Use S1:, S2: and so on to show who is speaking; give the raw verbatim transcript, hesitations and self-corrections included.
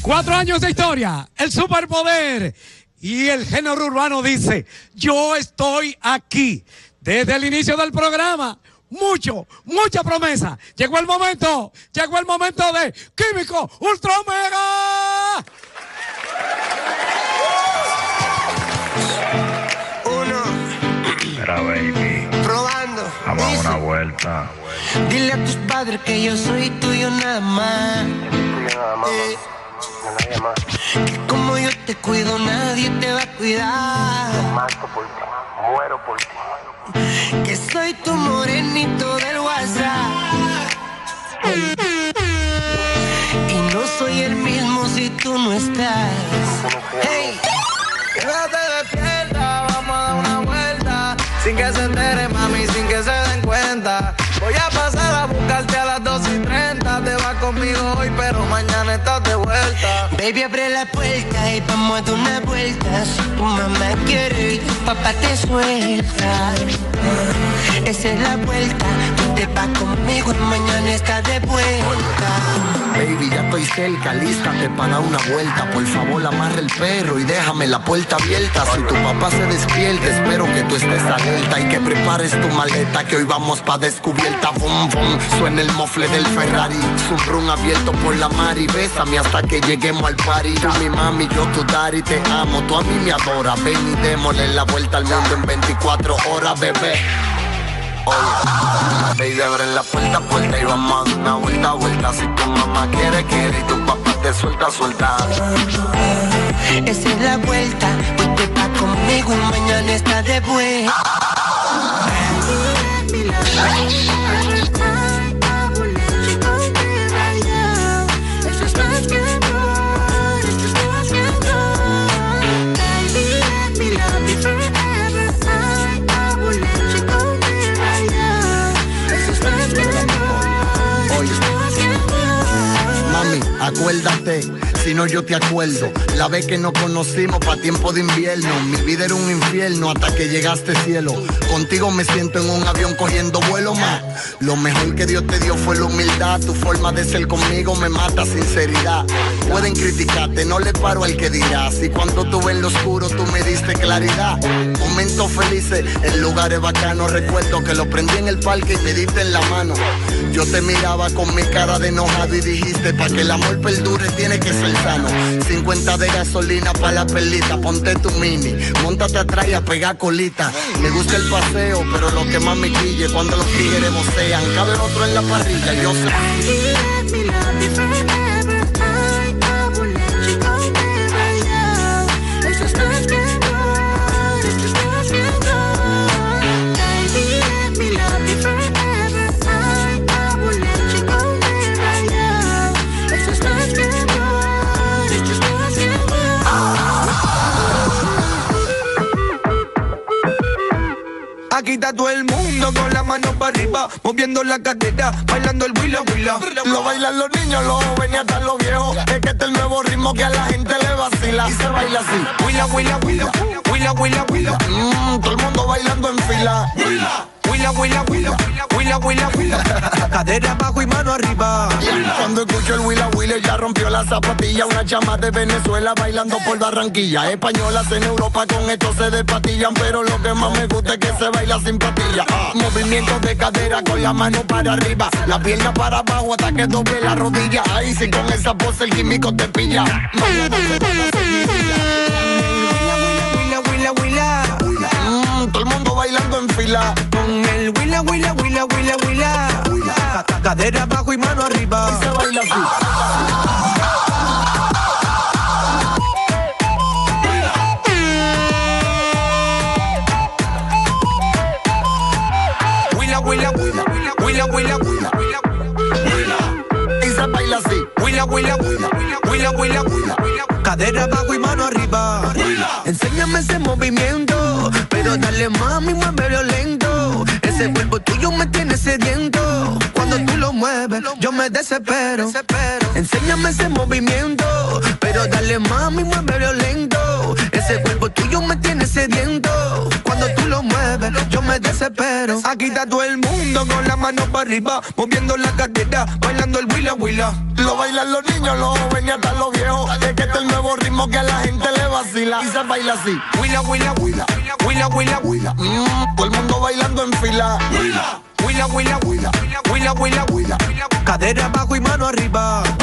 S1: Cuatro años de historia, el superpoder y el género urbano dice, yo estoy aquí. Desde el inicio del programa, mucho, mucha promesa. Llegó el momento, llegó el momento de Químico Ultra Mega.
S2: Uno.
S3: Mira, baby.
S2: Probando.
S3: Vamos a
S2: Dice,
S3: una vuelta.
S2: dile a tus padres que yo soy tuyo nada más.
S3: Nada más.
S2: Eh,
S3: Nadie más.
S2: que como yo te cuido, nadie te va a cuidar.
S3: Mato por ti. Muero por ti.
S2: Que soy tu morenito del WhatsApp. Y no soy el mismo si tú no estás. Hey, quédate despierta, vamos a dar una vuelta. Sin que se entere, mami, sin que se den cuenta. Voy a pasar a buscarte a las dos y treinta. Te vas conmigo hoy, pero mañana estás de vuelta. Baby, abre la puerta y vamos a dar una vuelta. Si tu mamá quiere y tu papá te suelta, esa es la vuelta. Tú te vas conmigo y mañana estás de vuelta.
S4: Baby, ya estoy cerca, lístate para una vuelta. Por favor, amarra el perro y déjame la puerta abierta. Si tu papá se despierta, espero que tú estés alerta y que prepares tu maleta, que hoy vamos pa' descubierta. Bum, bum, suena el mofle del Ferrari, zum rum abierto por la mar y bésame hasta que lleguemos al party. Tú mi mami, yo tu daddy, te amo, tú a mí me adoras. Ven y démosle la vuelta al mundo en veinticuatro horas, bebé. Oye, baby, abre la puerta, puerta y vamos a dar una vuelta, vuelta. Si tu mamá quiere, quiere y tu papá te suelta, suelta.
S2: Esa es la vuelta, tú te vas conmigo y mañana estás de vuelta.
S4: Acuérdate, si no yo te acuerdo, la vez que nos conocimos pa' tiempo de invierno. Mi vida era un infierno hasta que llegaste cielo. Contigo me siento en un avión cogiendo vuelo más. Lo mejor que Dios te dio fue la humildad. Tu forma de ser conmigo me mata sinceridad. Pueden criticarte, no le paro al que dirás. Y cuando tuve en lo oscuro tú me diste claridad. Momentos felices en lugares bacanos. Recuerdo que lo prendí en el parque y me diste en la mano. Yo te miraba con mi cara de enojado y dijiste, pa' que el amor perdure tiene que ser sano. cincuenta de gasolina pa' la perlita, ponte tu mini, móntate atrás y a pegar colita. Me gusta el paseo, pero lo que más me quille cuando los tigres vocean, cabe otro en la parrilla, yo sé.
S2: Aquí está todo el mundo con la mano para arriba, moviendo la cadera, bailando el huila huila.
S4: Lo bailan los niños, los jóvenes hasta los viejos. Es que este es el nuevo ritmo que a la gente le vacila. Y se baila así.
S2: Huila huila huila, huila huila huila.
S4: Mmm, todo el mundo bailando en fila.
S2: Huila huila huila, huila huila huila. Cadera abajo y mano arriba.
S4: Cuando escucho el huila huila ya rompió la zapatilla. Una chama de Venezuela bailando por Barranquilla. Españolas en Europa con esto se despatillan, pero lo que más me gusta es que se baila sin patilla. Ah, movimientos de cadera con la mano para arriba, la pierna para abajo hasta que doble la rodilla. Ahí sí con esa pose el químico te pilla.
S2: Huila huila huila.
S4: Mm, todo el mundo bailando en fila.
S2: Con el huila huila huila huila huila. Cadera abajo y mano arriba.
S4: Y se baila así.
S2: Huila huila huila huila huila huila.
S4: Y se baila así.
S2: Huila huila huila huila huila huila. Cadera abajo y mano arriba. Enséñame ese movimiento, pero dale mami, muévelo lento. Ese cuerpo tuyo me tiene sediento. Cuando tú lo mueves, yo me desespero. Enséñame ese movimiento, pero dale mami, muévelo lento. Ese cuerpo tuyo me tiene sediento. Cuando tú lo mueves, yo me desespero. Aquí está todo el mundo con la mano para arriba, moviendo la cadera, bailando el huila huila.
S4: Lo bailan los niños, los jóvenes hasta los viejos. el nuevo ritmo que a la gente le vacila. Y se baila así. Huila, huila, huila. Huila, huila, huila. Mm, todo el mundo bailando en fila. Huila, huila, huila, huila. Huila, huila, huila. Cadera abajo y mano arriba.